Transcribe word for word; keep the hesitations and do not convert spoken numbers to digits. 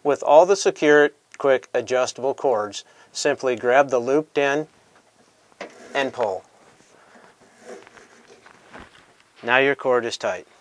With all the secure, quick, adjustable cords, simply grab the looped end and pull. Now your cord is tight.